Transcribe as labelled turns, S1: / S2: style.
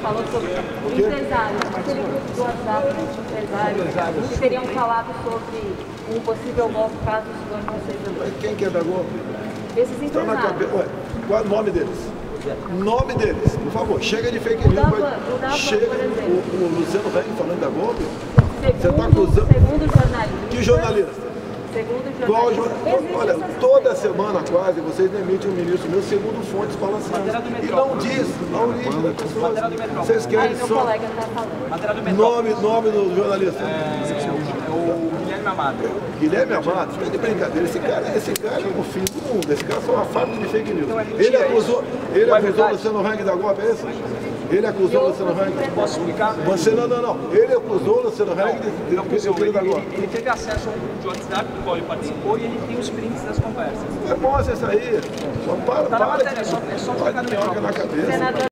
S1: falou sobre o empresário, aquele grupo do WhatsApp de empresários que teriam falado sobre um possível golpe caso o senhor não seja.
S2: Mas quem quer dar golpe?
S1: Esses
S2: Está na
S1: empresários.
S2: cabeça. Ué, qual é o nome deles? Nome deles, por favor. Chega de fake news. Chega o Luciano Heng falando da golpe. Você está acusando.
S1: Segundo jornalista.
S2: Que jornalista? Qual olha, toda semana quase vocês demitem um ministro meu segundo fontes falam assim. E não diz a origem da pessoa. Vocês querem só. Nome do jornalista.
S3: É o Guilherme Amado.
S2: Guilherme Amado, não é de brincadeira. Esse cara é o fim do mundo. Esse cara é só uma fábrica de fake news. Ele acusou o Luciano Heng da golpe, é isso? Ele acusou o Luciano Heng.
S3: Posso explicar?
S2: Você não. Ele acusou o Luciano Heng de dar golpe.
S3: Ele teve acesso a um grupo de WhatsApp do qual ele participou e ele tem os prints das conversas.
S2: É bom isso aí. Para
S3: Tá na matéria, é só colocar no
S2: na cabeça.